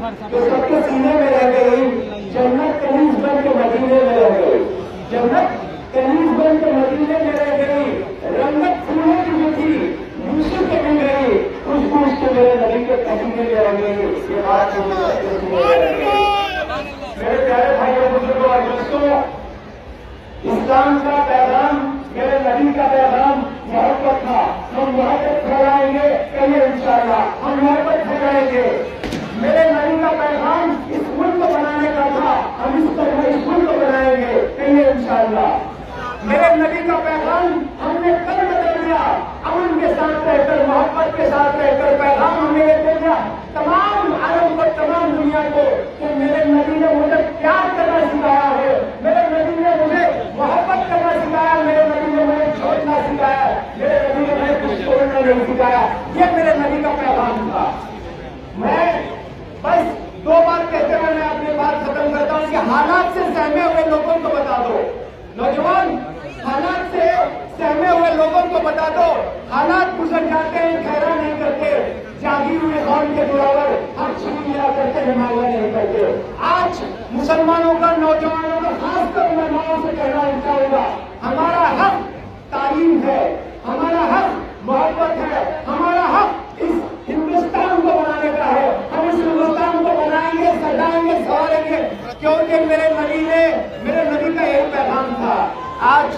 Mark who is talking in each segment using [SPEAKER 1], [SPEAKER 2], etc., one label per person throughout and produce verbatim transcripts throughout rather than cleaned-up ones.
[SPEAKER 1] جو سب کے سینے میں رہ گئی، جنت کنیز بن کے مدینے میں رہ گئی، جنت کنیز بن کے مدینے میں رہ گئی، رنگت پھولوں کی جو تھی یوسف کے مل گئی، خوشبو اس کے میرے نبی کے پسینے میں رہ گئی۔ یہ بات میرے پیارے بھائیوں بزرگوں اور دوستوں، اسلام کا پیغام، میرے نبی کا پیغام محبت تھا۔ ہم محبت پھیلائیں گے، کہیے انشاءاللہ ہم محبت پھیلائیں گے۔ میرے نبی کا پیغام اس ملک کو بنانے کا تھا، ہم اس طرح اس ملک کو بنائیں گے، کہیے انشاءاللہ۔ میرے نبی کا پیغام ہم نے کل بدل دیا، امن کے ساتھ رہ کر، محبت کے ساتھ رہ کر پیغام ہمیں یہ دے دیا تمام عالم کو، تمام دنیا کو، کہ میرے نبی نے مجھے پیار کرنا سکھایا ہے، میرے نبی نے مجھے محبت کرنا سکھایا، میرے نبی نے مجھے چھوڑنا سکھایا، میرے نبی نے مجھے کچھ چھوڑنا نہیں سکھایا۔ یہ میرے نبی کا پیغام تھا۔ میں بس دو بات کہتے ہوئے میں اپنی بات ختم کرتا ہوں کہ حالات سے سہمے ہوئے لوگوں کو بتا دو، نوجوان حالات سے سہمے ہوئے لوگوں کو بتا دو، حالات گزر جاتے ہیں، ٹھہرا نہیں کرتے، جاگی ہوئے قوم کے برابر ہم چھوٹ لیا کرتے، حمایت نہیں کرتے۔ آج مسلمانوں کا، نوجوانوں کا، خاص کر میں ماؤں سے کہنا چاہوں گا، ہمارا حق تعلیم ہے، ہمارا حق محبت ہے، ہمارا حق اس ہندوستان کو بنانے کا ہے۔ ہم اس ہندوستان کو بنائیں گے، سجائیں گے، سنواریں گے، کیونکہ میرے نبی نے، میرے نبی کا یہی پیغام تھا۔ آج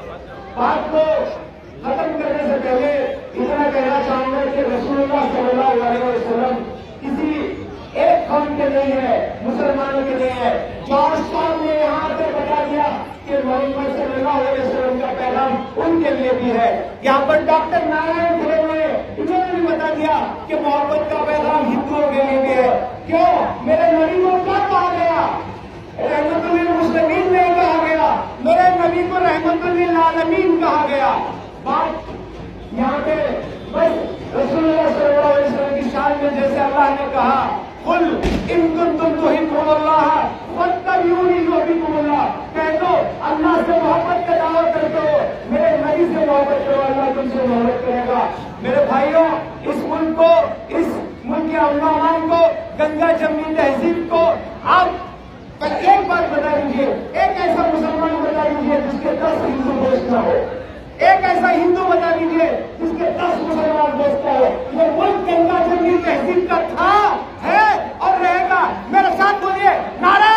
[SPEAKER 1] بات کو ختم کرنے سے پہلے اتنا کہنا چاہوں گا کہ رسول اللہ صلی اللہ علیہ وسلم کسی ایک قوم کے نہیں ہے، مسلمانوں کے نہیں ہے۔ جارج صاحب نے یہاں پہ بتا دیا کہ محمد صلی اللہ علیہ وسلم کا پیغام ان کے لیے بھی ہے۔ یہاں پر ڈاکٹر نارائن کھڑے ہوئے، انہوں نے بھی بتا دیا کہ محبت کا پیغام ہندوؤں کے لیے بھی ہے۔ کیوں؟ میرے نبی کو کیا کہا گیا؟ رحمت للمسلمین نہیں کہا گیا، میرے نبی کو رحمت للعالمین کہا گیا۔ بات یہاں پہ بس رسول اللہ صلی اللہ علیہ وسلم کی شان میں جیسے اللہ نے کہا، قل ان کنتم تحبون اللہ فاتبعونی یحببکم اللہ، کہہ دو اللہ سے محبت کا دعویٰ کرتے ہو، میرے نبی سے محبت کرو، اللہ تم سے محبت کرے گا۔ میرے بھائیوں، اس ملک کو، اس ملک کے عوام کو، گنگا جمنی تہذیب کو آپ پر ایک بات بتا دیجیے، ایک ایسا مسلمان بتا دیجیے جس کے دس ہندو دوست نہ ہو، ایک ایسا ہندو بتا دیجیے جس کے دس مسلمان دوست نہ ہو۔ یہ ملک گنگا جمنی تہذیب کا تھا، ہے اور رہے گا۔ میرے ساتھ بولیے، نعرہ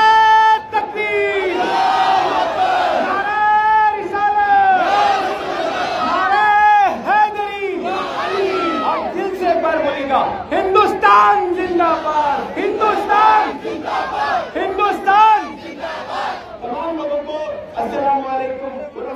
[SPEAKER 1] تکبیر، نعرہ رسالت، نعرہ حیدری، اور دل سے ایک بار بولیے گا، ہندوستان زندہ باد، ہندوستان زندہ باد، ہندوستان زندہ باد۔ تمام لوگوں کو السلام علیکم۔